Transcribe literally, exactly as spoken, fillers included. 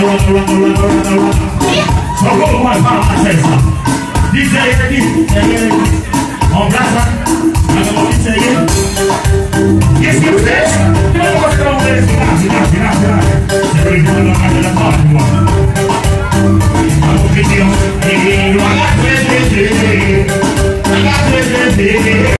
Socorro, vai para a sessão. Diz aí, diz aí. Um abraço. Agora diz aí. E esse é o sexo? Vamos mostrar um deles. Virar, virar, virar, virar. Você vai ver na casa da morte, mano. Vamos pedir um. H três D. H três D.